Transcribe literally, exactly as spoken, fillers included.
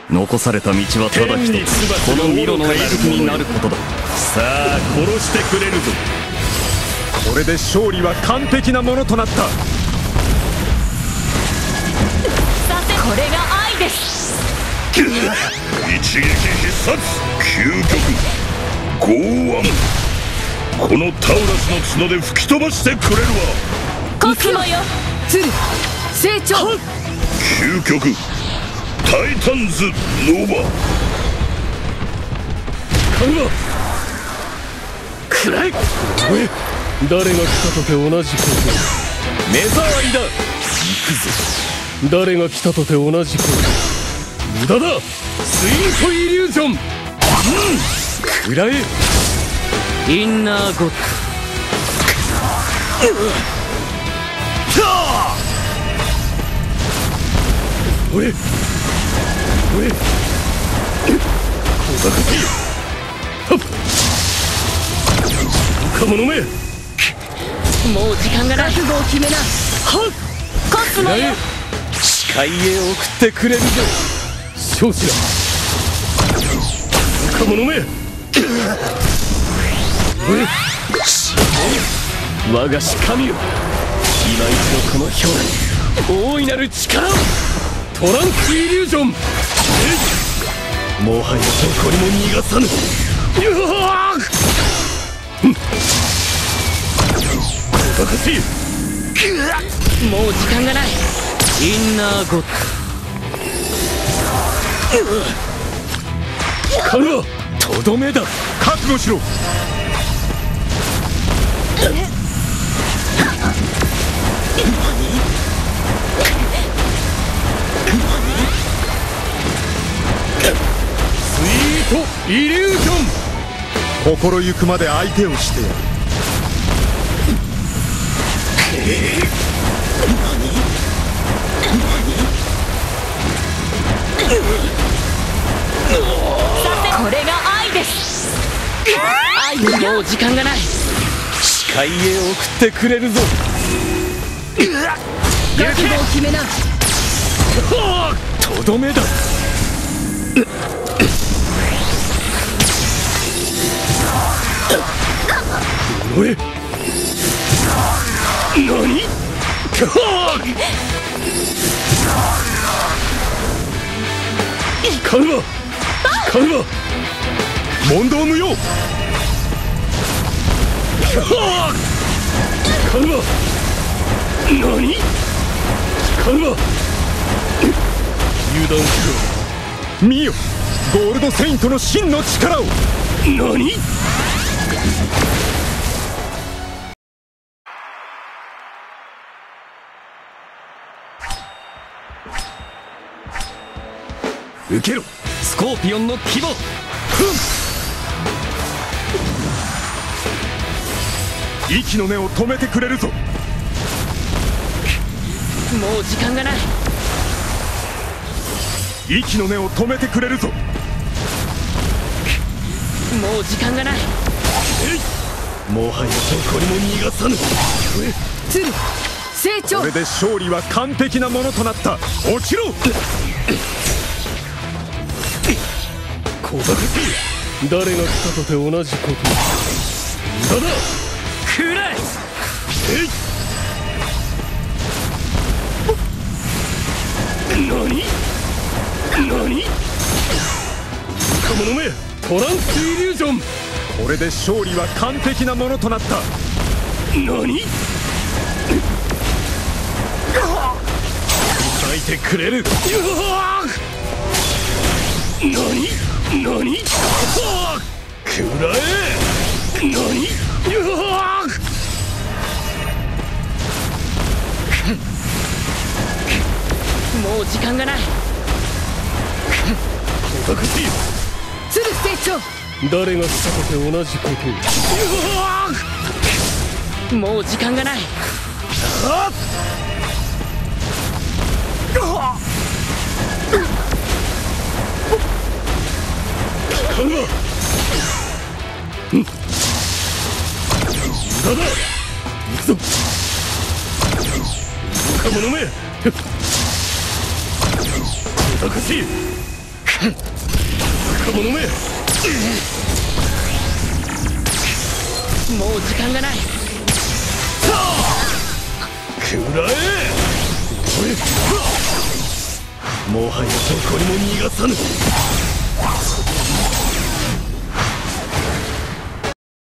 残された道はただ一つ、このミロの餌食になることだ。 さあ殺してくれるぞ。 これで勝利は完璧なものとなった。 さて、これが愛です。 一撃必殺究極剛腕。このタウラスの角で吹き飛ばしてくれるわ。 コスモよ、鶴成長。 究極タイタンズノバ。 カルマくらえ。誰が来たとて同じこと。目障りだ。行くぞ。誰が来たとて同じこと。無駄だ。スイートイリュージョン。うん、くらえ。 インナーゴッド。 おれおれ小賢しい。はっ、若者め。 もう時間がない。覚悟を決めな。はっ、コスモよ。 視界へ送ってくれるぞ。少子だ。若者め。我がし神よ、今一度この表大いなる力を。トランスイリュージョン。もはやどこにも逃がさぬ。うわー、小賢しい。 もう時間がない。 インナーゴッカルマとどめだ。覚悟しろ。スイートイリュージョン。心ゆくまで相手をしてやる。 これが愛です。愛よ、もう時間がない。 視界へ送ってくれるぞ。 覚悟を決めな。 とどめだ。おい、何。カルマカルマ問答無用。カルマ何。カルマ油断しろ。見よ、ゴールドセイントの真の力を。何。受けろ、スコーピオンの規模。息の根を止めてくれるぞ。 もう時間がない。 息の根を止めてくれるぞ。 もう時間がない。 もはやどこにも逃がさぬ。 鶴成長。 これで勝利は完璧なものとなった。落ちろ。小賢しい。誰が来たとて同じこと。無駄だ。くらえ。えい。何何。若者め、トランスイリュージョン。これで勝利は完璧なものとなった。何。書いてくれる。何何。くらえ。何。 もう時間がない。 小賢しい。 鶴成長。 誰がしたとて同じこと。 もう時間がない。 あっ。カルマ。うん。無駄だ。行くぞ。若者め。小賢しい。 この目もう時間がない。 食らえおいもはやどこにも逃がさぬ。